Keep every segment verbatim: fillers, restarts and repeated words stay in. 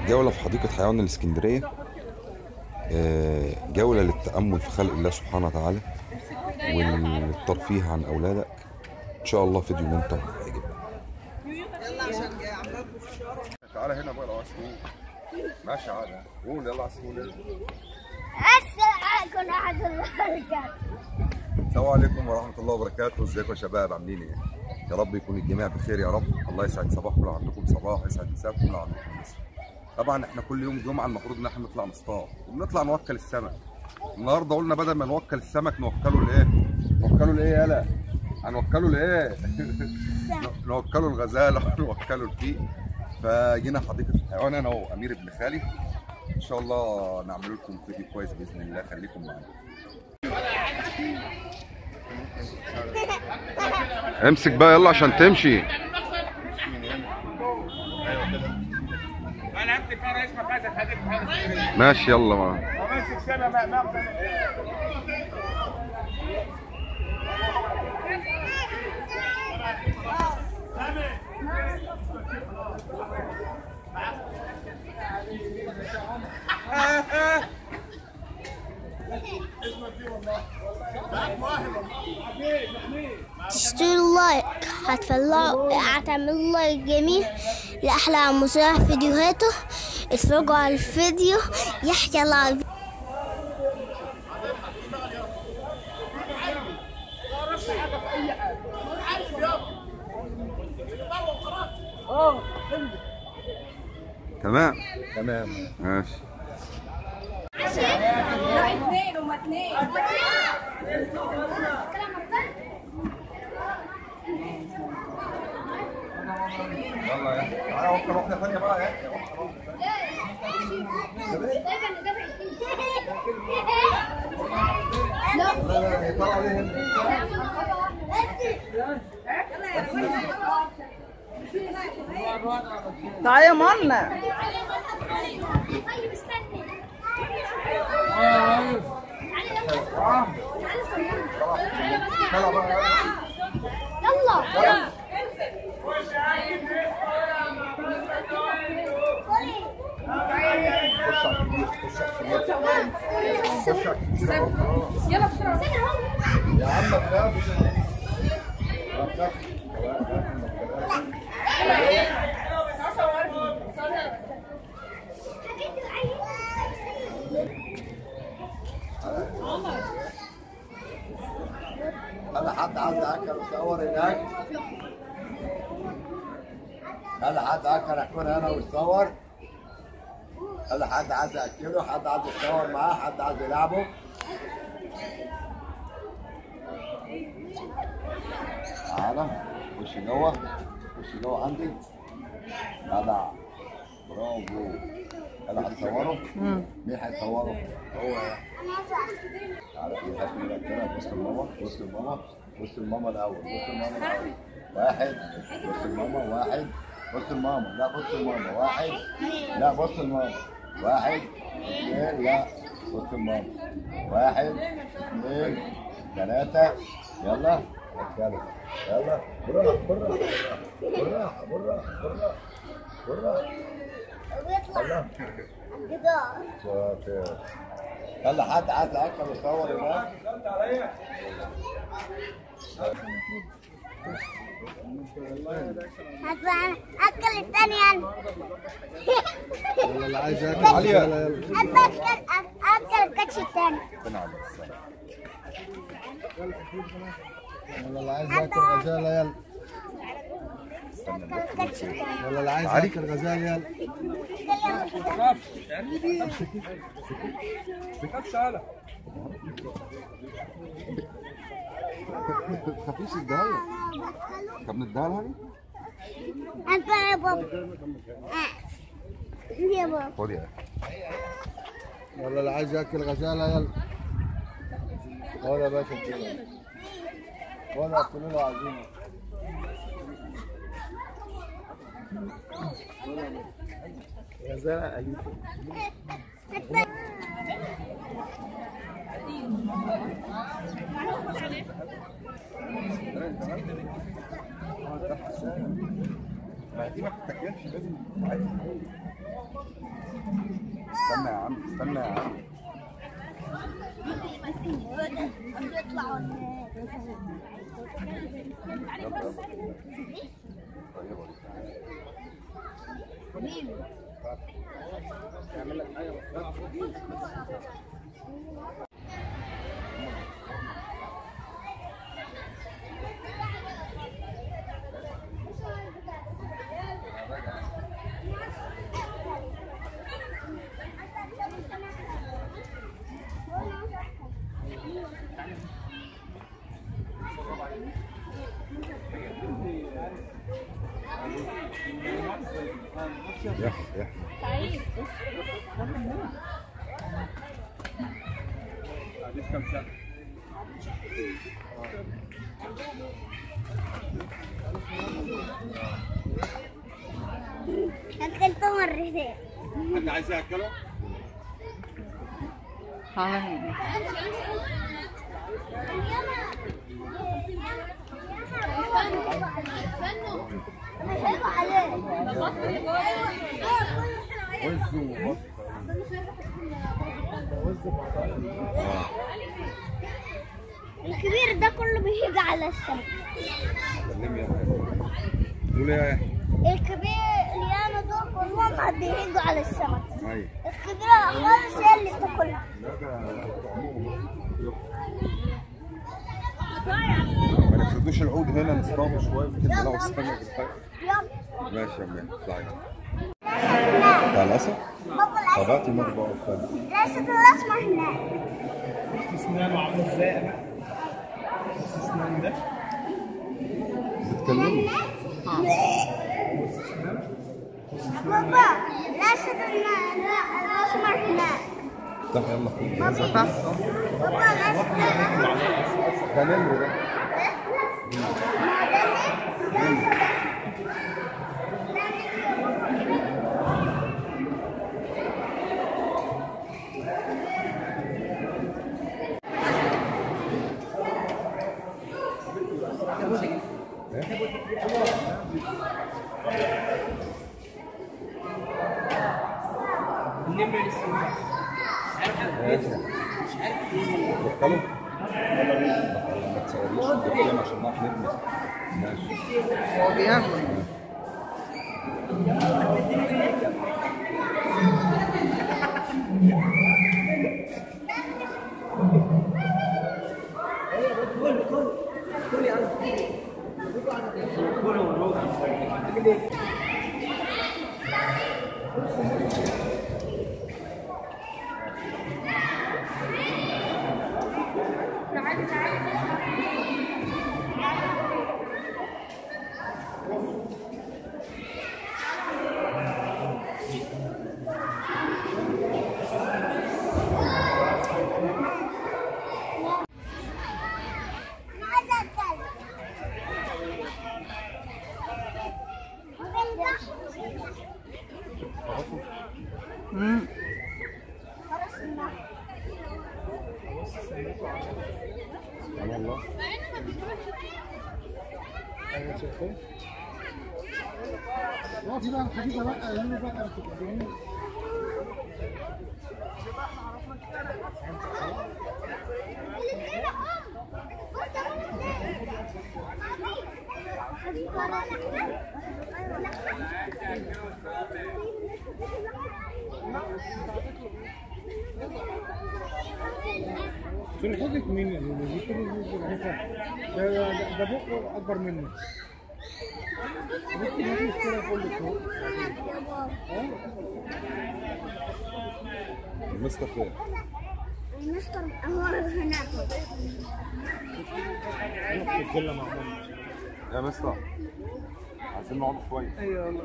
جولة في حديقة حيوان الإسكندرية. آه، جولة للتأمل في خلق الله سبحانه وتعالى والترفيه عن أولادك. إن شاء الله فيديو ممتع وهيعجبك. تعالى هنا بقى لو عايز تقول ماشي عادي قول يلا عايز تقول ايه؟ السلام عليكم ورحمة الله وبركاته. السلام عليكم ورحمة الله وبركاته، ازيكم يا شباب عاملين ايه؟ يا رب يكون الجميع بخير يا رب، الله يسعد صباحكم لو عندكم صباح، يسعد مساكم لو عندكم مساء. طبعا احنا كل يوم جمعة المفروض ان احنا نطلع نصطاد وبنطلع نوكل السمك. النهارده قلنا بدل ما نوكل السمك نوكله لايه؟ نوكله لايه يالا؟ هنوكله لايه؟ نوكله الغزالة ونوكله الفيل. فجينا حديقة الحيوان انا وامير ابن خالي، ان شاء الله نعمل لكم فيديو كويس باذن الله، خليكم معانا. امسك بقى يلا عشان تمشي. ماشي يلا معانا. تشتروا لايك، هتفلقوا هتعملوا لايك جميل لأحلى مذيع فيديوهاته. اتفرجوا على الفيديو يحيى لايف. تمام تمام ماشي. اثنين وما اثنين. يلا يا تعالى وكل واحدة ثانية بقى يا تعالى يا منى. يلا يلا بسرعة يا عم ما تخافش. هل حد عايز اكل ويصور هناك؟ هل حد اكل اكون انا ويصور؟ هل حد عايز ياكله؟ حد عايز يتصور معاه؟ حد عايز يلعبه؟ تعالى خش جوه، خش جوه عندي. جدع برافو. هل هتصوره؟ مين هيصوره؟ هو يعني. تعالى في حد يقول لك كده بص لماما، بص لماما، بص لماما الأول، بص لماما الأول. واحد، بص لماما، واحد، بص لماما، لا بص لماما، واحد، لا بص لماما، واحد، اثنين، لا بص لماما، واحد، اثنين، ثلاثة، يلا اتكلم، يلا بالراحة بالراحة بالراحة بالراحة بالراحة بالراحة. يلا شاطر. يلا حد عايز اكل ويصور هناك؟ اكل الثاني يلا اللي عايز ياكل عليا يلا يلا اكل الكاتش الثاني. يلا اللي عايز ياكل غزاله يلا. يلا اللي عايز ياكل غزاله يلا. بكفش على ما تخافيش اديها لها. طب نديها لها دي؟ انت يا بابا. يا بابا خد يا يلا اللي عايز ياكل غزاله يلا. خد يا باشا كده. خد اكلوا له عزيمه. غزاله اليفه. ما دي ما بتتاكلش لازم. استنى يا عم. يا يا أكلت مرتين. حد عايز ياكله؟ ها حلو عليه. الكبير ده كله بيجي على السمك. كلمي يا يحيى. قول يا يحيى. الكبير اللي انا دول كلهم بيجوا على السمك. ايوه. الكبيرة خالص هي اللي بتاكلها. ما نفردوش العود هنا نصطادوا شويه كده نلاقوا السمك. يلا. ماشي يا مان اطلعي. هناك. بتاع الاسد؟ بابا الاسد. طبعتي مربى وفن. الاسد الاسمر هناك. اسنانه عامل ازاي بقى؟ الاسنان ده بتكلمي. بابا الاسد النا- لا، الاسمر هناك. افتح يلا خد. بابا الاسد ده نمر ده. ماشي. دخله. ما تصوريش الدخان عشان نعرف نلمس. ماشي. هو بياكل. امم سبحان الله. ما في بقى الحديقه بقى يعملوا بقى التقديمين. سلحفاة مين اللي بيجيبوا سلحفاة؟ ده ده بقه أكبر منه. ممكن يجي يشتري كله فوق. المستر فين؟ المستر هو هناك. نتكلم مع بعض. يا مستر عايزين نقعد شويه. ايوه والله.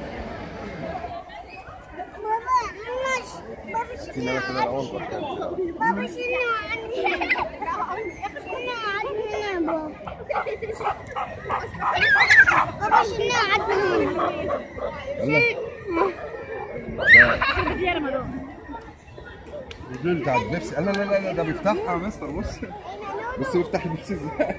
بابا مش بابا سيبنا انا كده الاول بكلم. بابا شنو عندي؟ شنو عندنا بابا؟ بابا شنو عندنا؟ يلا بتاع البيبسي. لا لا لا لا ده بيفتحها يا مستر. بص بص بيفتح البيبسي ازاي.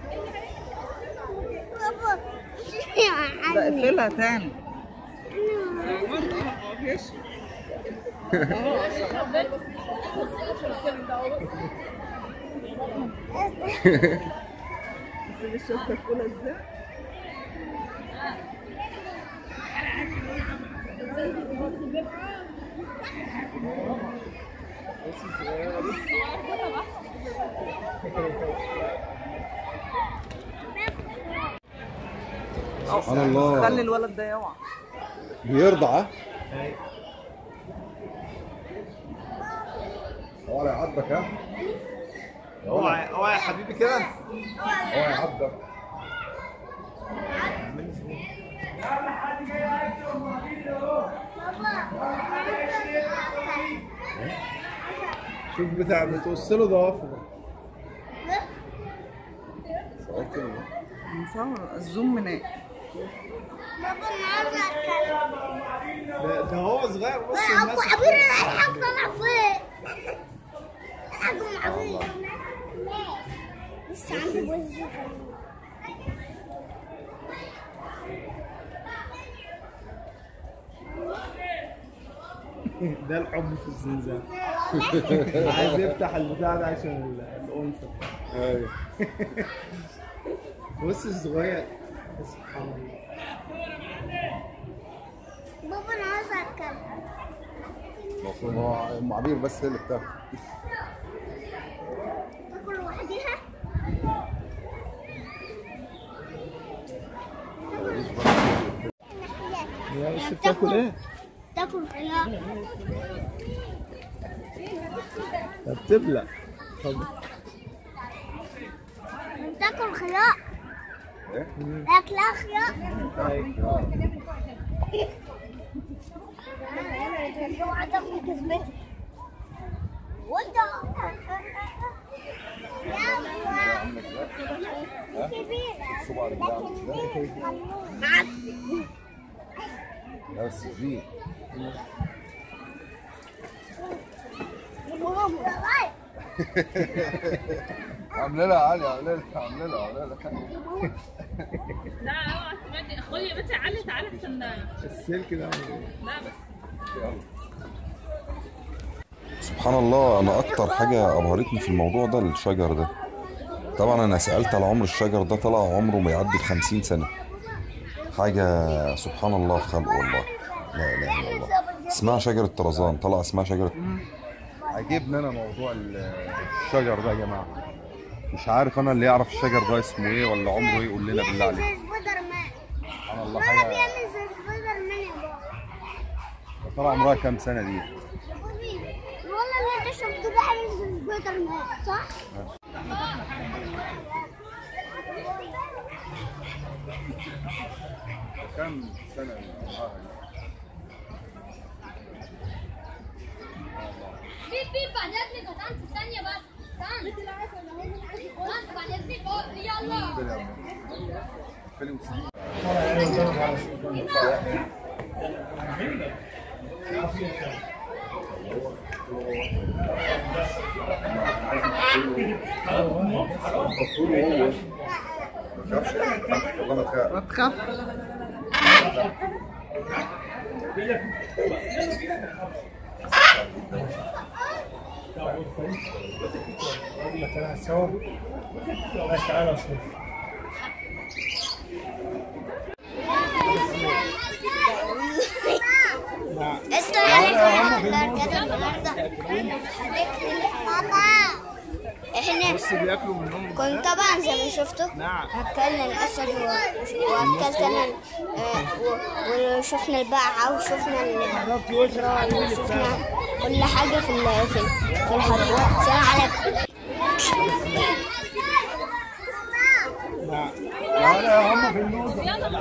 بابا شنو عندي؟ بقفلها تاني. شنو سبحان الله. خلي الولد ده يوعى. بيرضع. اوعى يعضك. ها اوعى اوعى يا حبيبي كده. اوعى يعضك. شوف بتاع بتوصله ضوافره. نصور الزوم من ايه؟ بابا انا عاوز اتكلم. ده ده هو صغير بص ابو الناس. عبير رايح طلع فين؟ ابو عبير لسه عنده وزن. ده الحب في الزنزانة. عايز يفتح البتاع ده عشان الأنثى. ايوه. بص الصغير. سبحان الله. بابا انا عاوز اتكلم. المفروض هو ام عبير بس هي اللي بتاكل. تاكل لوحديها؟ يا بس بتاكل ايه؟ تاكل خيار. ده بتبلع. طب تاكل خيار. ايه؟ اكلها خيار. اوعى تاكل كسبتي. وانت كبيرة لكن معفن. لا بس زين. عامله لها علي عامله لها عامله لها عامله لها. لا اوعى تبعدي اخويا يا بنتي علي تعالي احسن. السلك ده عامل ايه؟ لا بس سبحان الله. انا اكتر حاجه ابهرتني في الموضوع ده الشجر ده. طبعا انا سالت على عمر الشجر ده، طلع عمره ما يعدي ال خمسين سنه. حاجه سبحان الله في خلقه والله. لا اله الا الله. اسمها شجره طرزان، طلع اسمها شجره. عجبني انا موضوع الشجر ده يا جماعه. مش عارف انا اللي يعرف الشجر ده اسمه ايه ولا عمره ايه، يقول لنا بالله عليك. سبايدر مان. سبحان الله. ماما حاجه بيعمل زي سبايدر مان يا بابا. طلع عمرها كام سنه دي؟ والله اللي انت شفته ده عامل زي سبايدر مان صح؟ كام سنه؟ بيب بيب بعد اذنك هتعمل في ثانية بس. تعال. تعال بعد اذنك يلا. فيلم سيدي. ما تخاف. السلام عليكم ورحمة الله وبركاته. النهارده في حديقة بابا. احنا بص بياكلوا منهم. كنت طبعا زي ما شفتوا نعم. اكلنا الاسد و- واكلت انا آه، و- وشفنا البقعة وشفنا الراي وشفنا كل حاجة في ال- في ال- في الحديقة. السلام عليكم. نعم. يلا هم في النوز.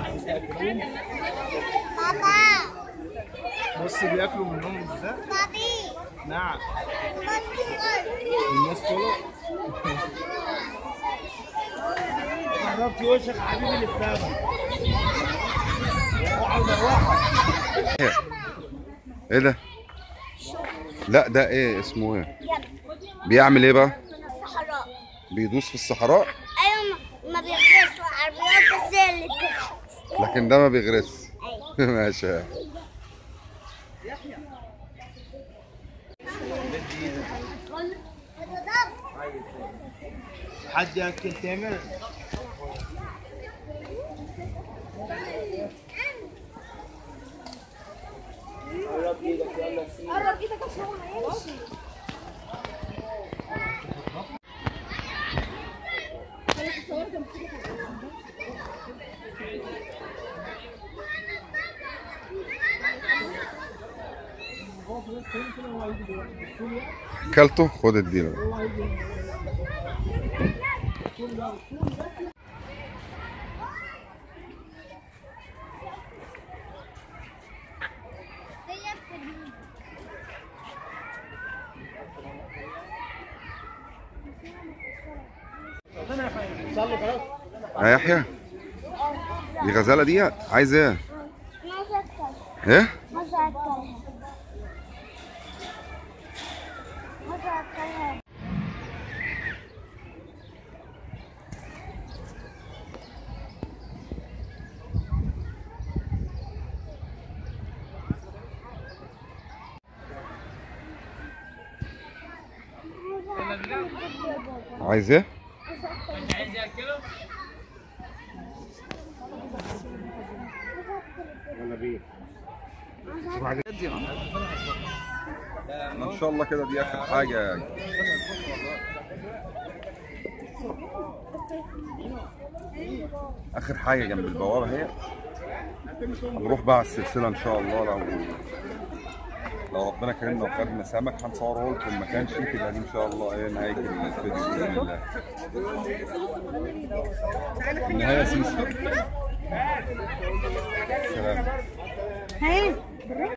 بابا بص بياكلوا منهم ازاي؟ بابي نعم. بابي الناس كله. قربت وشك حبيبي اللي بتاعك. ايه ده؟ لا ده ايه اسمه ايه؟ بيعمل ايه بقى؟ الصحراء. بيدوس في الصحراء؟ ايوه ما- ما بيغرسوا عربيات بس هي اللي بتغرس. لكن ده ما بيغرس. ماشي. حد ياكل تامر؟ قرب ايدك يلا سيب. قرب ايدك عشان هو هيمشي. كلته خد اديله. يا يحيى دي غزاله دي عايز ايه؟ عايزة اكلها. ايه؟ عايزة اكلها. عايزة اكلها. عايز ايه؟ عايز ياكله؟ ان شاء الله كده دي اخر حاجه يعني. اخر حاجه جنب البوابه اهي. هنروح بقى على السلسله ان شاء الله. لو لو ربنا كرمنا وخدنا سمك هنصوره لكم. ما كانش تبقى دي ان شاء الله ايه نهايه الفيديو باذن الله. النهايه سيسي. سلام.